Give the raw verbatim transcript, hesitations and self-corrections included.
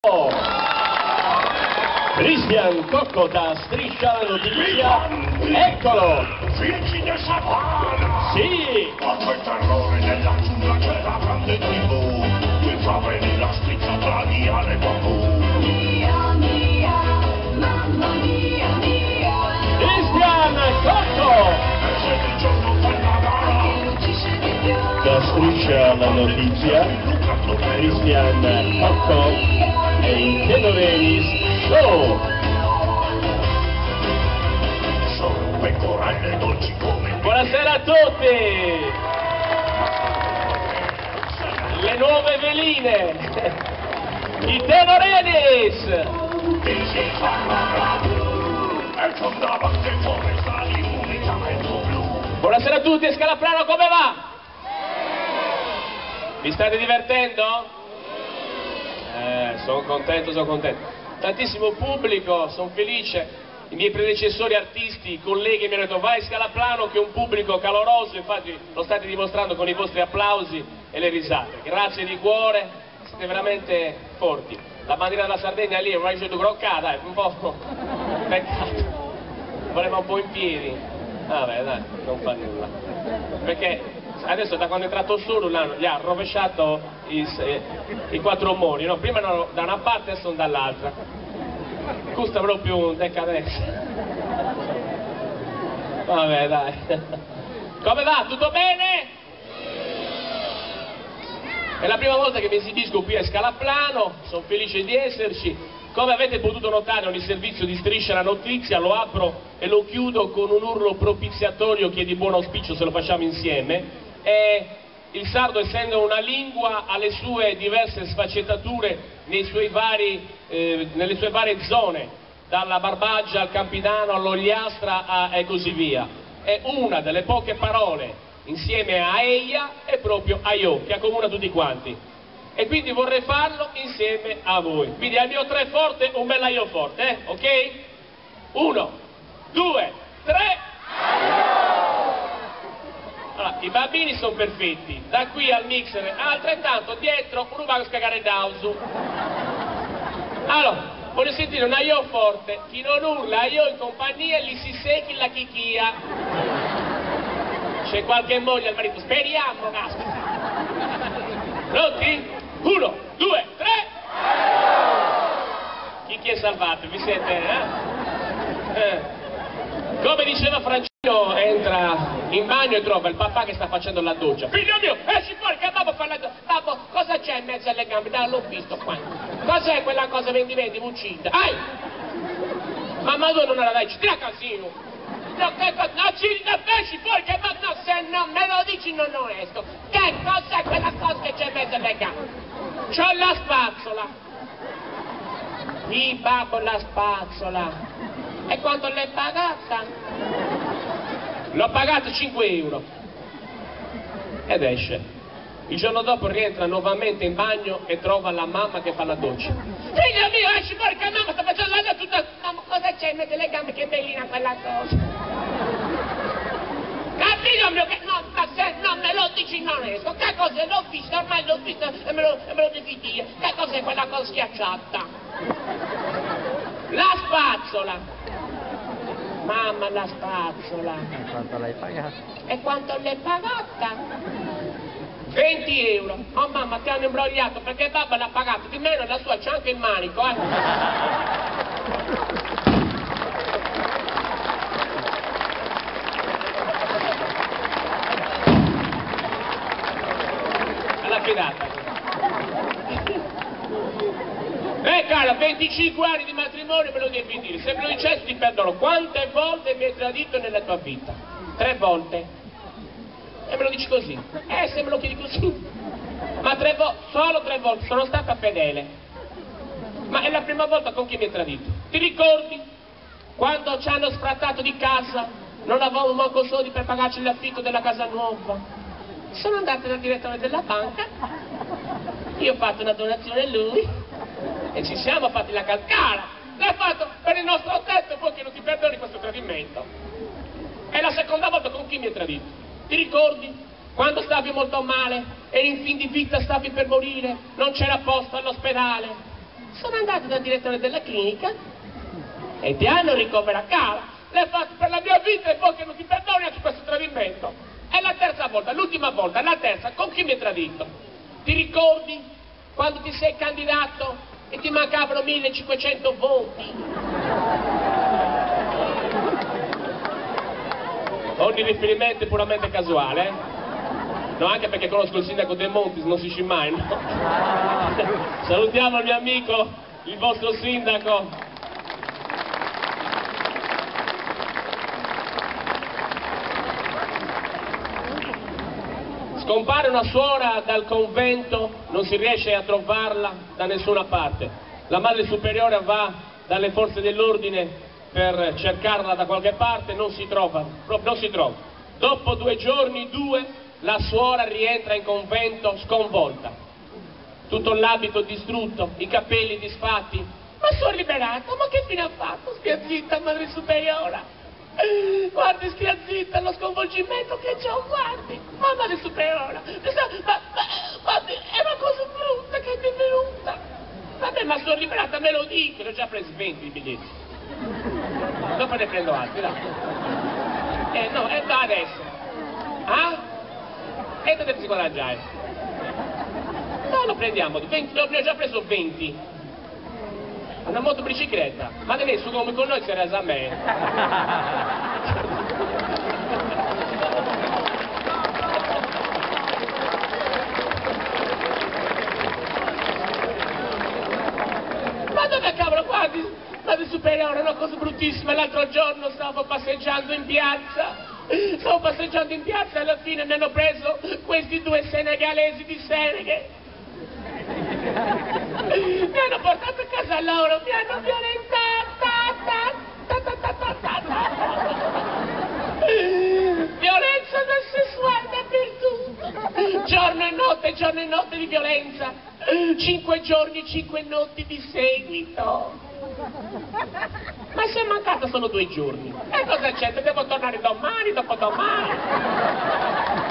Cristian Cocco da Striscia la Notizia, eccolo! Figli di Satana! Sì! Quanto il terrore nella giungla c'è la grande tribù, mi fa venire la strizzata di Ale Babù. Mia, mia, mamma mia, mia. Cristian Cocco! E se di giorno fa la gara, Chi uccisce di più? Da Striscia la Notizia, Cristian Cocco e il Tenorenis Show! sono pecorelle dolci come Buonasera a tutti! Le nuove veline! I Tenorenis! che si fanno e con davanti forestali unicamente blu. Buonasera a tutti, Scalaplano, come va? Vi state divertendo? Eh, sono contento, sono contento. Tantissimo pubblico, sono felice. I miei predecessori artisti, i colleghi mi hanno detto vai Scalaplano, che è un pubblico caloroso, infatti lo state dimostrando con i vostri applausi e le risate. Grazie di cuore, siete veramente forti. La bandiera della Sardegna lì è un raggio di grocca, dai, un po' peccato. Voleva un po' in piedi. Vabbè, dai, non fa nulla. Perché adesso da quando è entrato solo gli ha rovesciato i, i quattro mori, no? Prima erano da una parte e adesso sono dall'altra. Costa proprio un decadenza. Vabbè, dai. Come va? Tutto bene? È la prima volta che mi esibisco qui a Scalaplano, sono felice di esserci. Come avete potuto notare ogni servizio di Striscia la Notizia lo apro e lo chiudo con un urlo propiziatorio che è di buon auspicio se lo facciamo insieme. E il sardo, essendo una lingua, ha le sue diverse sfaccettature nei suoi vari, eh, nelle sue varie zone, dalla Barbaggia al Campidano all'Ogliastra a, e così via. È una delle poche parole, insieme a Eia, è proprio Aio, che accomuna tutti quanti. E quindi vorrei farlo insieme a voi. Quindi al mio tre forte un bel Aio forte, eh? Ok? Uno, due, tre. Allora, i bambini sono perfetti, da qui al mixer altrettanto, dietro un umago scagare dausu. Allora, voglio sentire un Aio forte, chi non urla Aio in compagnia gli si secchi la chicchia. C'è qualche moglie al marito, speriamo, caspita. Pronti? Uno, due, tre! Chi chi è salvato? Vi siete, eh? eh? Come diceva Francino, entra in bagno e trova il papà che sta facendo la doccia. Figlio mio, esci fuori che babbo fa la doccia. Babbo, cosa c'è in mezzo alle gambe? Dai, l'ho visto qua. Cos'è quella cosa vendi vendi, uccida? Ai! Mamma tu non la dai, ci tira casino. No, che cosa? No, ci esci fuori che babbo, no, se non me lo dici non onesto. Che cos'è quella cosa che c'è in mezzo alle gambe? C'ho la spazzola. Sì, babbo, la spazzola. E quanto l'hai pagata? L'ho pagata cinque euro. Ed esce. Il giorno dopo rientra nuovamente in bagno e trova la mamma che fa la doccia. Figlio mio, esci fuori che mamma sta facendo la doccia tutta... Mamma, cosa c'è? Mette le gambe, che bellina quella cosa. Ah, figlio mio, che no, ma se non me lo dici non esco. Che cos'è? L'ho vista, ormai l'ho vista e me lo, e me lo devi dire. Che cos'è quella cosa schiacciata? La spazzola. Mamma, la spazzola. E quanto l'hai pagata? E quanto l'hai pagata? venti euro. Oh mamma, ti hanno imbrogliato perché babba l'ha pagato di meno e la sua c'è anche il manico, eh. Alla fidata. Eh cara, venticinque anni di matrimonio me lo devi dire, se me lo dicessi ti perdono. Quante volte mi hai tradito nella tua vita? Tre volte. E me lo dici così? Eh, se me lo chiedi così. Ma tre volte, solo tre volte, sono stata fedele. Ma è la prima volta con chi mi hai tradito. Ti ricordi? Quando ci hanno sfrattato di casa, non avevamo manco soldi per pagarci l'affitto della casa nuova. Sono andata dal direttore della banca, io ho fatto una donazione a lui e ci siamo fatti la calcara. L'ha fatto per il nostro tetto e poi che non ti perdoni questo tradimento. È la seconda volta con chi mi hai tradito. Ti ricordi? Quando stavi molto male, eri in fin di vita, stavi per morire, non c'era posto all'ospedale. sono andato dal direttore della clinica e ti hanno ricoverato. Cara, l'hai fatto per la mia vita e poi che non ti perdoni anche questo tradimento. È la terza volta, l'ultima volta, la terza, con chi mi hai tradito? Ti ricordi quando ti sei candidato e ti mancavano millecinquecento voti? Ogni riferimento è puramente casuale, eh? No, anche perché conosco il sindaco De Montis, non si dice mai, no? Salutiamo il mio amico, il vostro sindaco. Scompare una suora dal convento, non si riesce a trovarla da nessuna parte. La madre superiore va dalle forze dell'ordine per cercarla da qualche parte, non si trova, non si trova. Dopo due giorni, due, la suora rientra in convento sconvolta. Tutto l'abito distrutto, i capelli disfatti. Ma sono liberata, ma che fine ha fatto? Stia zitta, madre superiore. Guardi, stia zitta, lo sconvolgimento che c'ho, guardi. Ma madre superiore, ma, ma, guardi, è una cosa brutta che mi è venuta. Vabbè, ma sono liberata, me lo dico, ne ho già presi venti i biglietti. Dopo ne prendo altri, dai. Eh, no, e da adesso. Ah? E dovete scoraggiare. No, lo prendiamo, venti, ne ho già preso venti. Una motobicicletta. Ma lei su come con noi si è resa a me. Ma dove cavolo, guardi? Madre superiore, una cosa bruttissima, l'altro giorno stavo passeggiando in piazza, stavo passeggiando in piazza e alla fine mi hanno preso questi due senegalesi di Senegal, mi hanno portato a casa loro, mi hanno violentata, violenza sessuale dappertutto, giorno e notte, giorno e notte di violenza, cinque giorni, cinque notti di seguito. Ma se è mancata solo due giorni, e cosa c'è? Devo tornare domani, dopodomani.